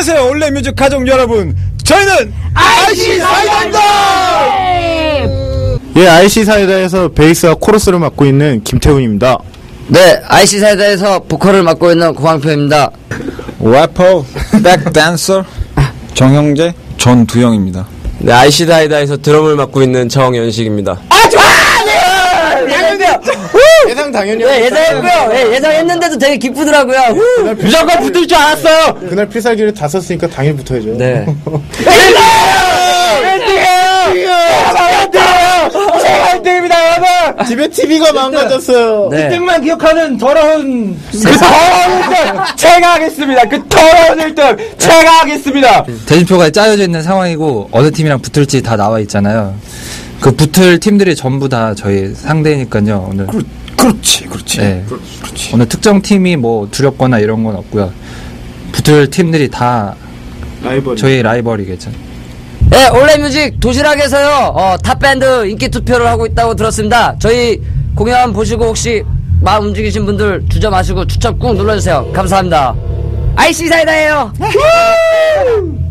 안녕하세요, 올레뮤직 가족 여러분. 저희는 IC 사이다입니다. 예, IC 사이다에서 베이스와 코러스를 맡고 있는 김태훈입니다. 네, IC 사이다에서 보컬을 맡고 있는 고광표입니다. 래퍼, 백댄서 정형재, 전두영입니다. 네, IC 사이다에서 드럼을 맡고 있는 정연식입니다. 예상 당연히 네, 예상했고요. 네, 예상했는데도 되게 기쁘더라고요. 무조건 붙을 줄 알았어요. 그날 필살기를 다 썼으니까 당연히 붙어야죠. 네. 제가 1등입니다, 여러분. 집에 TV가 망가졌어요. 네. 1등만 기억하는 더러운 그 더러운 1등 제가 하겠습니다. 그 더러운 1등 제가 하겠습니다. 대진표가 짜여져 있는 상황이고 어느 팀이랑 붙을지 다 나와 있잖아요. 그 붙을 팀들이 전부 다 저희 상대니까요. 오늘 그렇지. 네. 오늘 특정 팀이 뭐 두렵거나 이런 건 없고요. 붙을 팀들이 다 라이벌. 저희 라이벌이겠죠. 네, 올레뮤직 도시락에서요, 탑밴드 인기 투표를 하고 있다고 들었습니다. 저희 공연 보시고 혹시 마음 움직이신 분들 주저 마시고 추첨 꾹 눌러주세요. 감사합니다. IC 사이다예요.